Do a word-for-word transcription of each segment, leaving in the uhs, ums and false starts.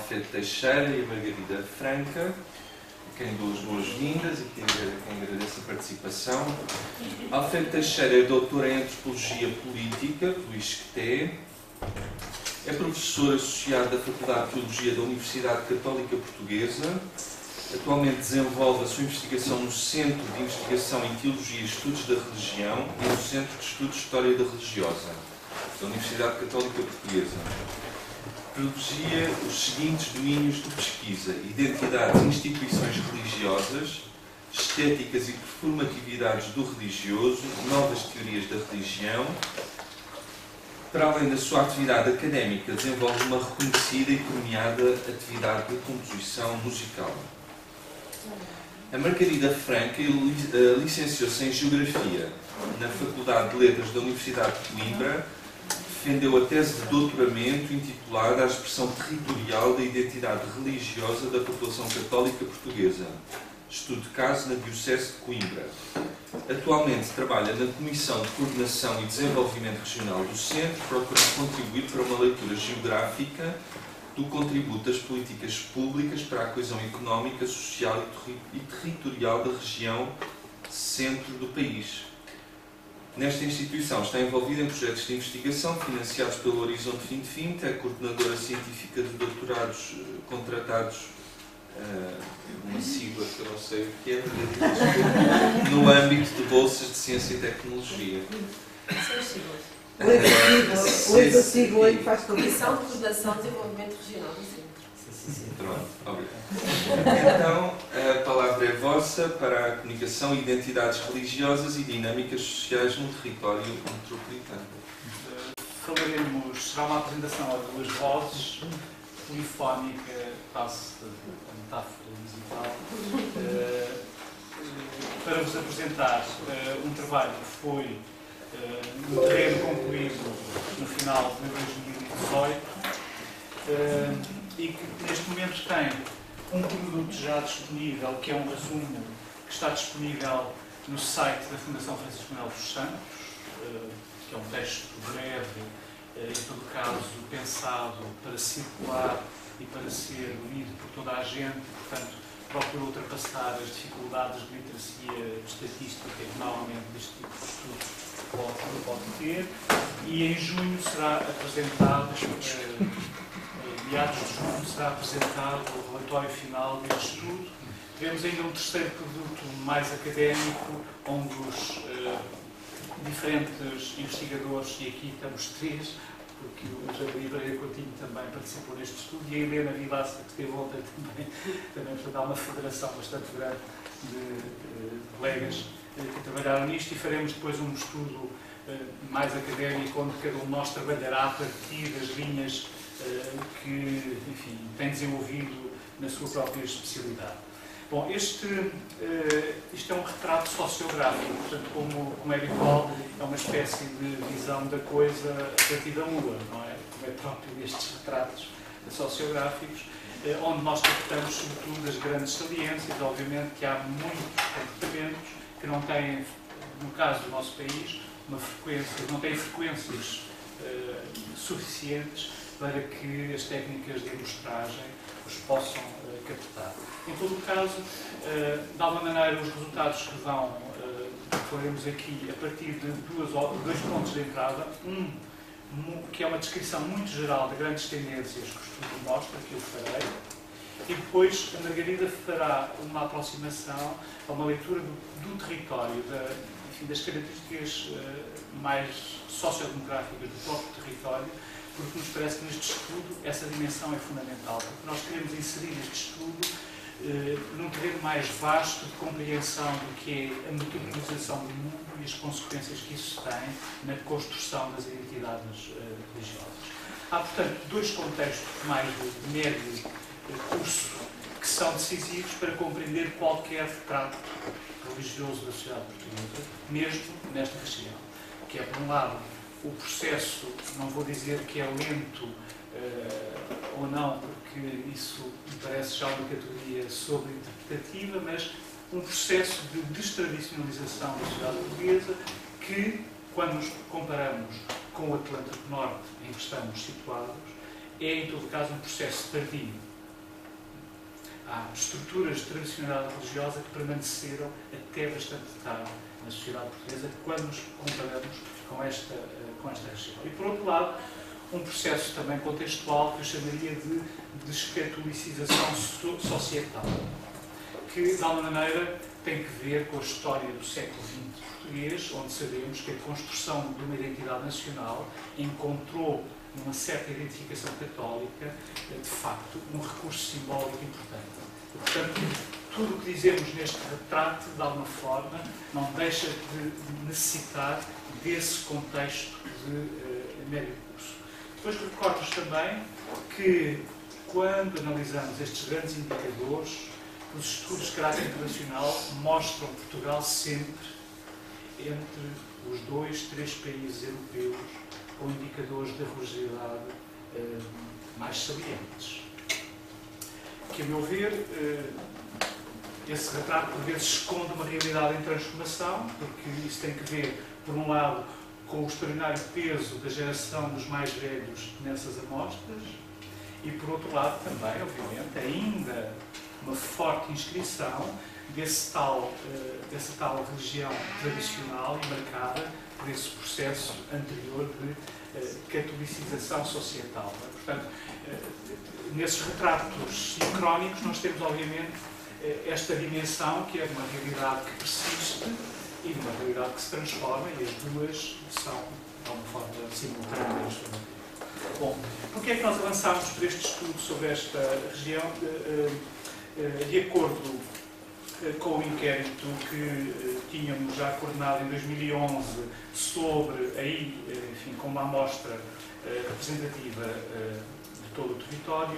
Alfredo Teixeira e a Margarida Franca, a quem dou as boas-vindas e a quem agradeço a participação. Alfredo Teixeira é doutor em Antropologia Política, pelo I S C T E, é professor associado da Faculdade de Teologia da Universidade Católica Portuguesa. Atualmente desenvolve a sua investigação no Centro de Investigação em Teologia e Estudos da Religião e no Centro de Estudos de História da Religiosa, da Universidade Católica Portuguesa. Privilegia os seguintes domínios de pesquisa: identidades e instituições religiosas, estéticas e performatividades do religioso, novas teorias da religião. Para além da sua atividade académica, desenvolve uma reconhecida e premiada atividade de composição musical. A Margarida Franca licenciou-se em Geografia na Faculdade de Letras da Universidade de Coimbra. Defendeu a tese de doutoramento intitulada A Expressão Territorial da Identidade Religiosa da População Católica Portuguesa, estudo de caso na Diocese de Coimbra. Atualmente trabalha na Comissão de Coordenação e Desenvolvimento Regional do Centro, procurando contribuir para uma leitura geográfica do contributo das políticas públicas para a coesão económica, social e territorial da região centro do país. Nesta instituição está envolvida em projetos de investigação financiados pelo Horizonte dois mil e vinte, é coordenadora científica de doutorados contratados, uh, uma sigla que eu não sei o que é, no âmbito de bolsas de ciência e tecnologia. São siglas. Usa a sigla e faz tudo. Comissão de Coordenação e Desenvolvimento Regional do Centro. Pronto, obrigado. Então, a palavra é vossa para a comunicação, identidades religiosas e dinâmicas sociais no território metropolitano. Falaremos, será uma apresentação a duas vozes, polifónica, passo a metáfora musical, uh, para vos apresentar uh, um trabalho que foi uh, no terreno concluído no final de dois mil e dezoito. Uh, e que neste momento tem um produto já disponível, que é um resumo que está disponível no site da Fundação Francisco Manuel dos Santos, que é um texto breve, em todo caso pensado para circular e para ser lido por toda a gente, portanto procura ultrapassar as dificuldades de literacia estatística que normalmente este tipo de estudo pode, pode ter, e em junho será apresentado meados de junho será apresentado o relatório final deste estudo. Tivemos ainda um terceiro produto mais académico, onde os uh, diferentes investigadores, e aqui estamos três, porque o Jair Pereira Coutinho também participou neste estudo, e a Helena Vilaça, que esteve ontem também, também portanto, há uma federação bastante grande de uh, colegas uh, que trabalharam nisto, e faremos depois um estudo uh, mais académico, onde cada um de nós trabalhará a partir das linhas que, enfim, tem desenvolvido na sua própria especialidade. Bom, este, uh, isto é um retrato sociográfico, portanto, como, como é habitual, é uma espécie de visão da coisa a partir da Lua, não é? Como é próprio destes retratos sociográficos, uh, onde nós captamos, sobretudo, as grandes saliências. Obviamente que há muitos comportamentos que não têm, no caso do nosso país, uma frequência, não têm frequências uh, suficientes para que as técnicas de amostragem os possam uh, captar. Em todo o caso, uh, de alguma maneira, os resultados que vão, uh, falaremos aqui a partir de duas, dois pontos de entrada. Um, que é uma descrição muito geral de grandes tendências que o estudo mostra, que eu farei, e depois a Margarida fará uma aproximação a uma leitura do, do território, da, enfim, das características uh, mais sociodemográficas do próprio território, porque nos parece que neste estudo essa dimensão é fundamental, porque nós queremos inserir este estudo eh, num terreno mais vasto de compreensão do que é a metropolização do mundo e as consequências que isso tem na construção das identidades eh, religiosas. Há, portanto, dois contextos mais de médio eh, curso que são decisivos para compreender qualquer retrato religioso da sociedade portuguesa, mesmo nesta região, que é, por um lado, o processo, não vou dizer que é lento uh, ou não, porque isso me parece já uma categoria sobre-interpretativa, mas um processo de destradicionalização da sociedade portuguesa que, quando nos comparamos com o Atlântico Norte, em que estamos situados, é, em todo caso, um processo tardio. há estruturas de tradicionalidade religiosa que permaneceram até bastante tarde na sociedade portuguesa quando nos comparamos com esta, com esta região. E, por outro lado, um processo também contextual que eu chamaria de descatolicização societal, que, de alguma maneira, tem que ver com a história do século vinte português, onde sabemos que a construção de uma identidade nacional encontrou numa certa identificação católica, de facto, um recurso simbólico importante. E, portanto, tudo o que dizemos neste retrato, de alguma forma, não deixa de necessitar desse contexto de uh, médio curso. Depois recordo-vos também que, quando analisamos estes grandes indicadores, os estudos de caráter internacional mostram Portugal sempre entre os dois, três países europeus com indicadores de religiosidade uh, mais salientes. Que, a meu ver, uh, esse retrato por vezes esconde uma realidade em transformação, porque isso tem que ver, por um lado, com o extraordinário peso da geração dos mais velhos nessas amostras e, por outro lado, também, obviamente, ainda uma forte inscrição desse tal, dessa tal religião tradicional e marcada por esse processo anterior de catolicização societal. Portanto, nesses retratos sincrónicos nós temos, obviamente, esta dimensão que é uma realidade que persiste e uma realidade que se transforma, e as duas são, de alguma forma, simultâneas. Bom, porque é que nós avançámos para este estudo sobre esta região? De acordo com o inquérito que tínhamos já coordenado em dois mil e onze sobre, aí, enfim, com uma amostra representativa de todo o território,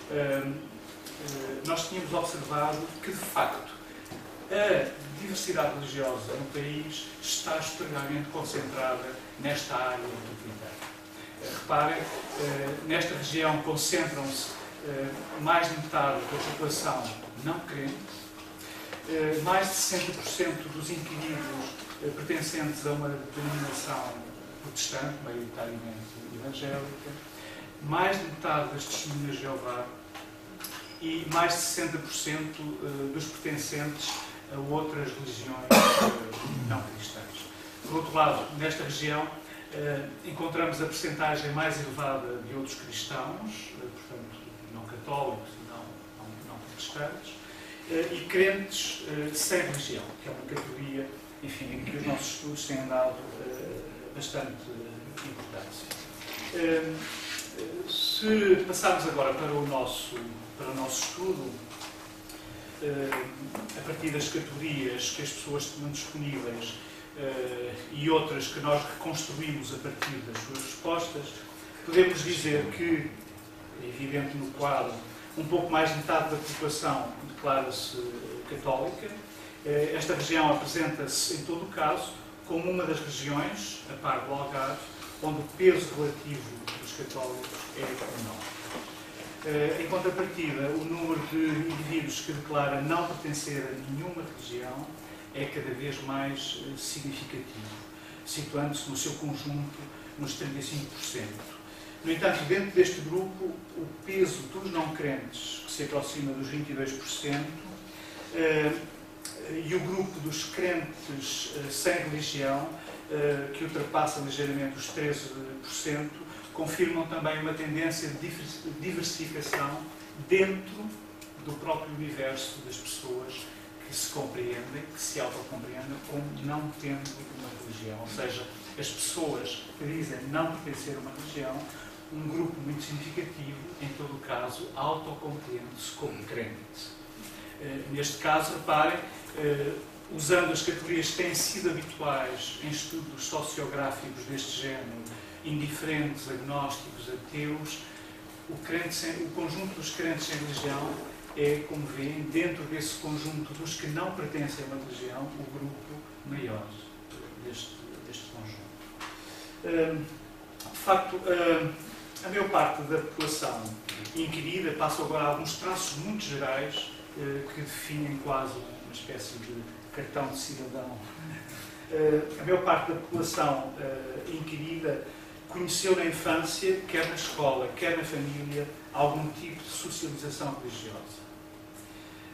nós tínhamos observado que, de facto, a diversidade religiosa no país está extremamente concentrada nesta área metropolitana. Reparem, nesta região concentram-se mais de metade da população não crente, mais de sessenta por cento dos inquiridos pertencentes a uma denominação protestante, maioritariamente evangélica, mais de metade das testemunhas de Jeová e mais de sessenta por cento dos pertencentes a outras religiões não cristãs. Por outro lado, nesta região, encontramos a percentagem mais elevada de outros cristãos, portanto, não católicos e não, não, não protestantes, e crentes sem religião, que é uma categoria, enfim, em que os nossos estudos têm dado bastante importância. Se passarmos agora para o nosso, para o nosso estudo, a partir das categorias que as pessoas tinham disponíveis e outras que nós reconstruímos a partir das suas respostas, podemos dizer que, é evidente no quadro, um pouco mais de metade da população declara-se católica. Esta região apresenta-se, em todo o caso, como uma das regiões, a par do Algarve, onde o peso relativo dos católicos é menor. Em contrapartida, o número de indivíduos que declara não pertencer a nenhuma religião é cada vez mais significativo, situando-se no seu conjunto nos trinta e cinco por cento. No entanto, dentro deste grupo, o peso dos não crentes, que se aproxima dos vinte e dois por cento, e o grupo dos crentes sem religião, que ultrapassa ligeiramente os treze por cento, confirmam também uma tendência de diversificação dentro do próprio universo das pessoas que se compreendem, que se autocompreendem como não tendo uma religião. Ou seja, as pessoas que dizem não pertencer a uma religião, um grupo muito significativo, em todo o caso, autocompreende-se como crente. Neste caso, reparem, usando as categorias que têm sido habituais em estudos sociográficos deste género, indiferentes, agnósticos, ateus, o, crente sem, o conjunto dos crentes sem religião é, como veem, dentro desse conjunto dos que não pertencem a uma religião, o grupo maior deste, deste conjunto. De facto, a maior parte da população inquirida, passo agora a alguns traços muito gerais que definem quase uma espécie de cartão de cidadão. A maior parte da população inquirida conheceu na infância, quer na escola, quer na família, algum tipo de socialização religiosa.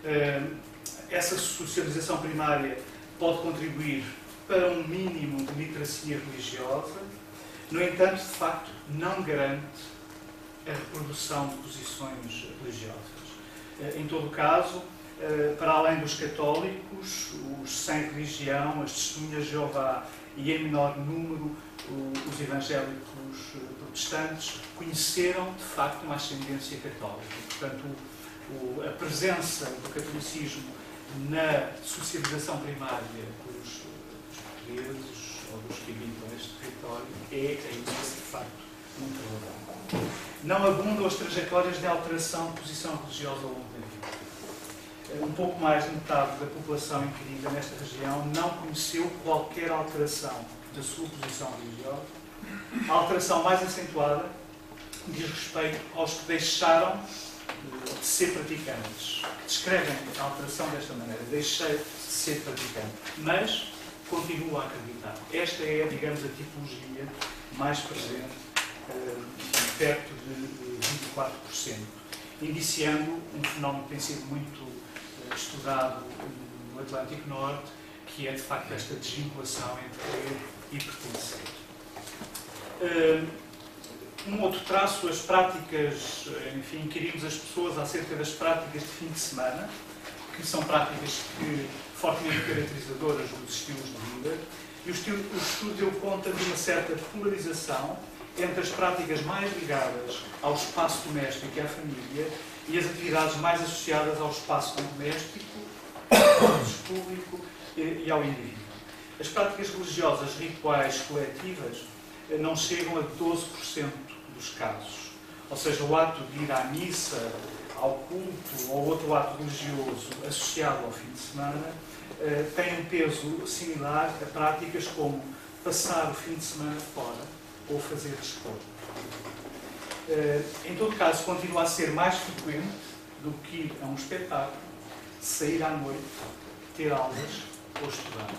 Essa socialização primária pode contribuir para um mínimo de literacia religiosa, no entanto, de facto, não garante a reprodução de posições religiosas. Em todo caso, para além dos católicos, os sem religião, as testemunhas de Jeová e, em menor número, os evangélicos protestantes, conheceram, de facto, uma ascendência católica. Portanto, o, a presença do catolicismo na socialização primária dos, dos portugueses ou dos que habitam este território é, ainda de facto, muito relevante. Não abundam as trajetórias de alteração de posição religiosa ao longo da vida. Um pouco mais de metade da população inquirida nesta região não conheceu qualquer alteração da sua posição religiosa. A alteração mais acentuada diz respeito aos que deixaram de ser praticantes, que descrevem a alteração desta maneira: deixei de ser praticante, mas continuo a acreditar. Esta é, digamos, a tipologia mais presente, uh, perto de vinte e quatro por cento, indiciando um fenómeno que tem sido muito uh, estudado no Atlântico Norte, que é, de facto, esta desvinculação entre crer e pertencer. Uh, Um outro traço, as práticas, enfim, inquirimos as pessoas acerca das práticas de fim de semana, que são práticas que, fortemente caracterizadoras dos estilos de vida, e o estudo, o estudo deu conta de uma certa polarização entre as práticas mais ligadas ao espaço doméstico e à família e as atividades mais associadas ao espaço doméstico, ao uso público e ao indivíduo. As práticas religiosas rituais coletivas não chegam a doze por cento dos casos. Ou seja, o ato de ir à missa, ao culto ou outro ato religioso associado ao fim de semana tem um peso similar a práticas como passar o fim de semana fora ou fazer desporto. Em todo caso, continua a ser mais frequente do que ir a um espetáculo, sair à noite, ter aulas ou estudar.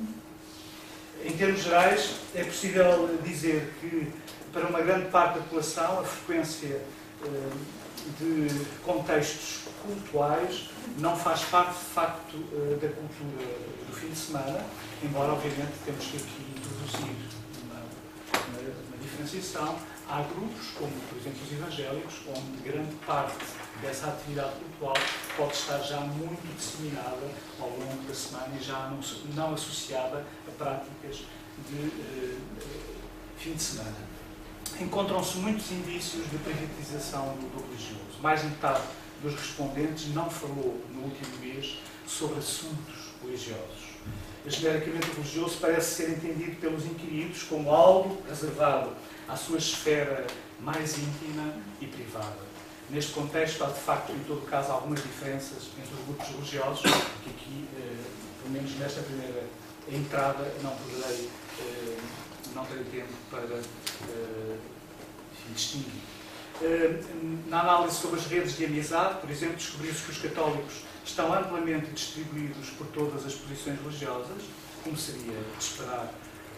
Em termos gerais, é possível dizer que, para uma grande parte da população, a frequência eh, de contextos cultuais não faz parte, de facto, eh, da cultura do fim de semana, embora, obviamente, temos que aqui introduzir uma, uma, uma diferenciação. Há grupos, como, por exemplo, os evangélicos, onde grande parte dessa atividade cultural pode estar já muito disseminada ao longo da semana e já não, não associada a práticas de eh, fim de semana. Encontram-se muitos indícios de privatização do religioso. Mais de metade dos respondentes não falou no último mês sobre assuntos religiosos. Genericamente, o religioso parece ser entendido pelos inquiridos como algo reservado à sua esfera mais íntima e privada. Neste contexto, há de facto, em todo caso, algumas diferenças entre os grupos religiosos, que aqui, eh, pelo menos nesta primeira entrada, não poderei, eh, não terei tempo para eh, enfim, distinguir. Eh, na análise sobre as redes de amizade, por exemplo, descobriu-se que os católicos estão amplamente distribuídos por todas as posições religiosas, como seria de esperar,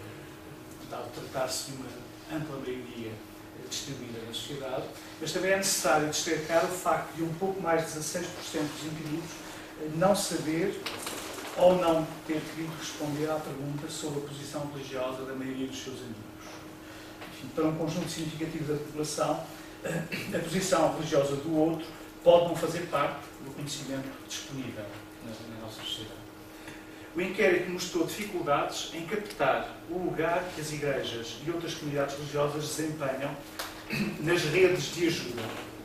dado tratar-se de uma ampla maioria distribuída na sociedade, mas também é necessário destacar o facto de um pouco mais de dezasseis por cento dos indivíduos não saber ou não ter querido responder à pergunta sobre a posição religiosa da maioria dos seus amigos. Enfim, para um conjunto significativo da população, a posição religiosa do outro pode não fazer parte do conhecimento disponível na, na nossa sociedade. O inquérito mostrou dificuldades em captar o lugar que as igrejas e outras comunidades religiosas desempenham nas redes de ajuda.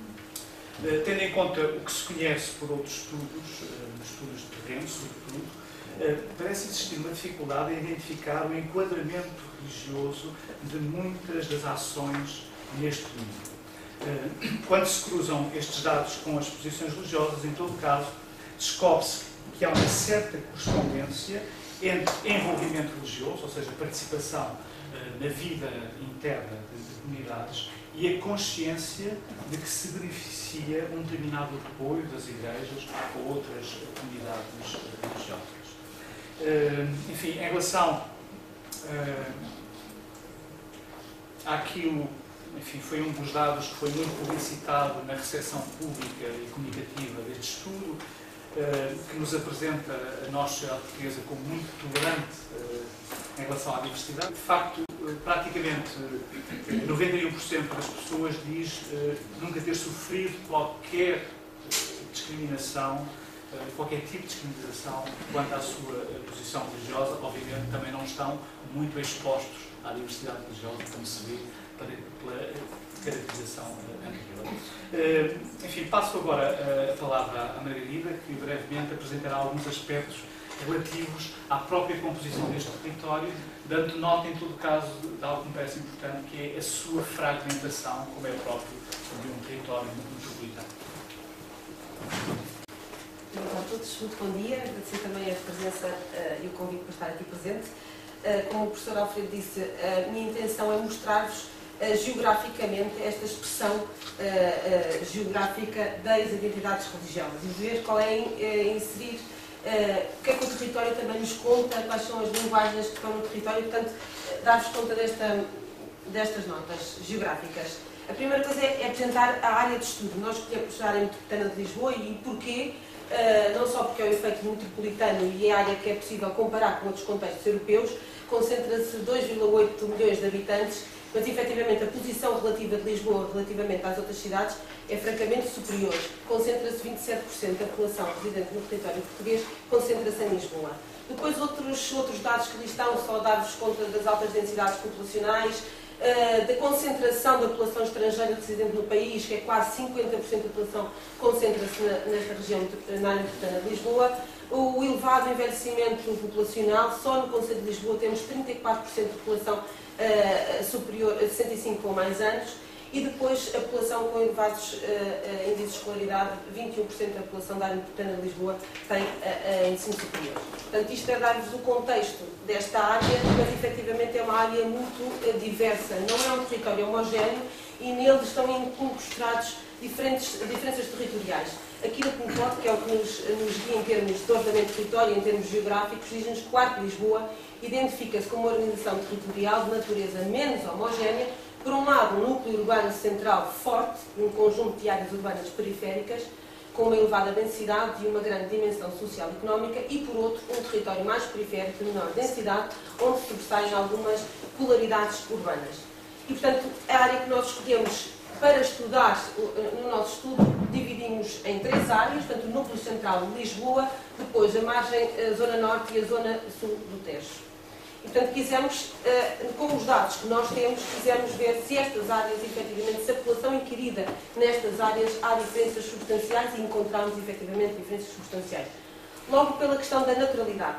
Tendo em conta o que se conhece por outros estudos, estudos de terreno, sobretudo, parece existir uma dificuldade em identificar o enquadramento religioso de muitas das ações neste domínio. Quando se cruzam estes dados com as posições religiosas, em todo caso, descobre-se que há uma certa correspondência entre envolvimento religioso, ou seja, participação uh, na vida interna de, de comunidades, e a consciência de que se beneficia um determinado apoio das igrejas ou outras comunidades religiosas. Uh, enfim, em relação uh, àquilo, enfim, foi um dos dados que foi muito publicitado na recepção pública e comunicativa deste estudo. que nos apresenta a nós, sociedade portuguesa, como muito tolerante em relação à diversidade. De facto, praticamente noventa e um por cento das pessoas diz nunca ter sofrido qualquer discriminação, qualquer tipo de discriminação quanto à sua posição religiosa. Obviamente também não estão muito expostos à diversidade religiosa, como se vê pela caracterização anterior. Enfim, passo agora a palavra à Margarida, que brevemente apresentará alguns aspectos relativos à própria composição deste território, dando nota, em todo caso, de algo que me parece importante, que é a sua fragmentação, como é próprio de um território metropolitano. Olá a todos, muito bom dia. Agradecer também a presença uh, e o convite para estar aqui presente. Uh, como o professor Alfredo disse, a minha intenção é mostrar-vos uh, geograficamente esta expressão uh, uh, geográfica das identidades religiosas e ver qual é uh, inserir uh, o que é que o território também nos conta, quais são as linguagens que estão no território, portanto, uh, dar-vos conta desta, destas notas geográficas. A primeira coisa é, é apresentar a área de estudo. Nós escolhemos a área metropolitana de Lisboa e porquê? Uh, não só porque é o efeito metropolitano e é a área que é possível comparar com outros contextos europeus, concentra-se dois vírgula oito milhões de habitantes, mas efetivamente a posição relativa de Lisboa relativamente às outras cidades é francamente superior. Concentra-se vinte e sete por cento da população residente no território português, concentra-se em Lisboa. Depois outros, outros dados que ali estão, só dar-vos conta das altas densidades populacionais, Uh, da concentração da população estrangeira residente no país, que é quase cinquenta por cento da população concentra-se nesta região, na área metropolitana de Lisboa, o elevado envelhecimento populacional. Só no Concelho de Lisboa temos trinta e quatro por cento de população uh, superior a sessenta e cinco ou mais anos, e depois a população com elevados uh, uh, índices de escolaridade, vinte e um por cento da população da área metropolitana de Lisboa tem uh, uh, ensino superior. Portanto, isto é dar-vos o contexto desta área, mas efetivamente é uma área muito uh, diversa, não é um território homogéneo e nele estão incrustados diferentes diferenças territoriais. Aquilo que me pode, que é o que nos, nos guia em termos de ordenamento de território, em termos geográficos, diz-nos que o Arco de Lisboa identifica-se como uma organização territorial de natureza menos homogénea. Por um lado, um núcleo urbano central forte, um conjunto de áreas urbanas periféricas, com uma elevada densidade e uma grande dimensão social e económica, e por outro, um território mais periférico, de menor densidade, onde sobressaem algumas polaridades urbanas. E, portanto, a área que nós escolhemos para estudar, no nosso estudo, dividimos em três áreas, portanto, o núcleo central de Lisboa, depois a margem, a zona norte e a zona sul do Tejo. E, portanto, quisemos, com os dados que nós temos, quisemos ver se estas áreas, efetivamente, se a população inquirida nestas áreas há diferenças substanciais, e encontramos, efetivamente, diferenças substanciais. Logo, pela questão da naturalidade.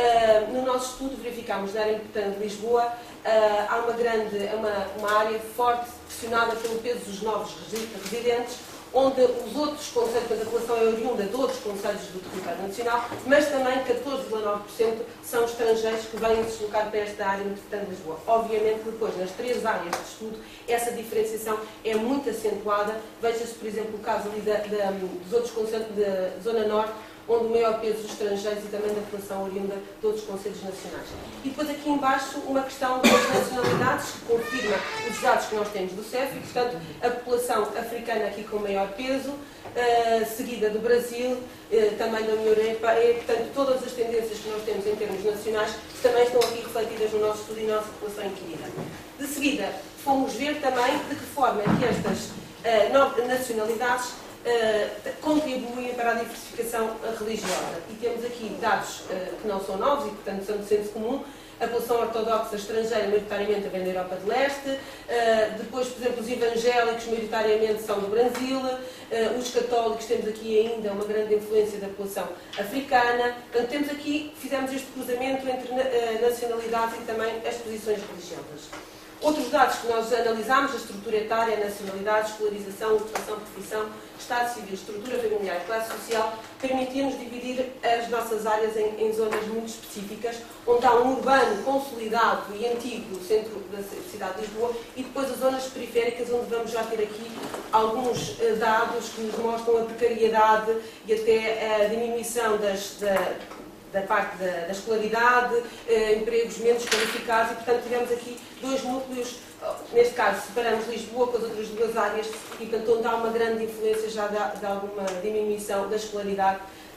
No nosso estudo, verificámos na área metropolitana de Lisboa, há uma grande, uma, uma área forte, pressionada pelo peso dos novos residentes, onde os outros concelhos, a população é oriunda de outros concelhos do território nacional, mas também catorze vírgula nove por cento são estrangeiros que vêm se deslocar para esta área metropolitana de Lisboa. Obviamente, depois, nas três áreas de estudo, essa diferenciação é muito acentuada. Veja-se, por exemplo, o caso ali da, da, dos outros concelhos da Zona Norte, onde o maior peso dos estrangeiros e também da população oriunda de outros concelhos nacionais. E depois aqui embaixo uma questão das nacionalidades, que confirma os dados que nós temos do C E F, e portanto a população africana aqui com maior peso, uh, seguida do Brasil, uh, também da União Europeia, e portanto todas as tendências que nós temos em termos nacionais também estão aqui refletidas no nosso estudo e na nossa população inquirida. De seguida, fomos ver também de que forma que estas uh, nacionalidades Uh, contribuem para a diversificação religiosa. E temos aqui dados uh, que não são novos e, portanto, são de senso comum. A população ortodoxa estrangeira, maioritariamente, vem da Europa de Leste. Uh, depois, por exemplo, os evangélicos, maioritariamente, são do Brasil. Uh, os católicos, temos aqui ainda uma grande influência da população africana. Portanto, temos aqui, fizemos este cruzamento entre uh, nacionalidades e também as posições religiosas. Outros dados que nós analisámos, a estrutura etária, a nacionalidade, escolarização, ocupação, profissão, estado civil, estrutura familiar e classe social, permitiu-nos dividir as nossas áreas em, em zonas muito específicas, onde há um urbano consolidado e antigo centro da cidade de Lisboa, e depois as zonas periféricas, onde vamos já ter aqui alguns uh, dados que nos mostram a precariedade e até a diminuição das, da, da parte da, da escolaridade, uh, empregos menos qualificados, e portanto tivemos aqui dois núcleos. Neste caso, separamos Lisboa com as outras duas áreas e, portanto, onde há uma grande influência já de, de alguma diminuição da escolaridade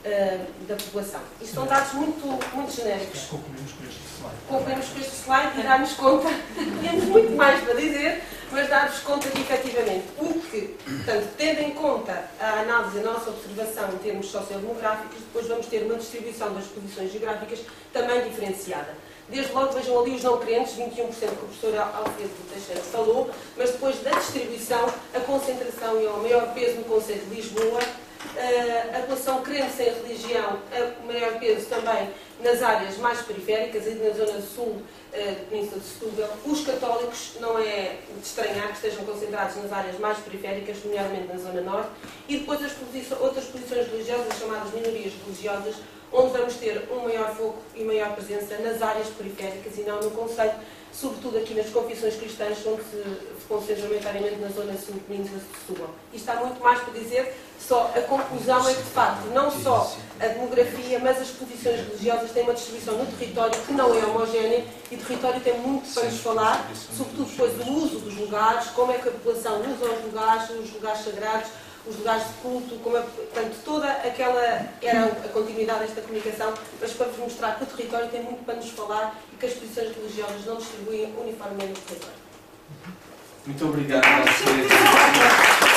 uh, da população. Isto são dados muito, muito genéricos. Concluímos com este slide. Concluímos com este slide e dar-nos conta, temos muito mais para dizer, mas dar-vos conta que, efetivamente, o que, portanto, tendo em conta a análise, a nossa observação em termos sociodemográficos, depois vamos ter uma distribuição das posições geográficas também diferenciada. Desde logo, vejam ali os não crentes, vinte e um por cento que o professor Alfredo Teixeira falou, mas depois da distribuição, a concentração e o maior peso no Conselho de Lisboa, a população crente sem religião, o maior peso também nas áreas mais periféricas, e na zona sul da Península de Setúbal. Os católicos, não é de estranhar que estejam concentrados nas áreas mais periféricas, nomeadamente na zona norte, e depois as posições, outras posições religiosas, chamadas minorias religiosas, onde vamos ter um maior foco e maior presença nas áreas periféricas e não no concelho, sobretudo aqui nas confissões cristãs, onde se concentra maioritariamente na zona sul da Península de Setúbal. Isto há muito mais para dizer, só a conclusão é que, de facto, não só a demografia, mas as posições religiosas têm uma distribuição no território que não é homogénea, e o território tem muito para nos falar, sobretudo depois do uso dos lugares, como é que a população usa os lugares, os lugares sagrados, os lugares de culto, como é, portanto, toda aquela era a continuidade desta comunicação, mas para vos mostrar que o território tem muito para nos falar e que as posições religiosas não distribuem uniformemente no território. Muito obrigado.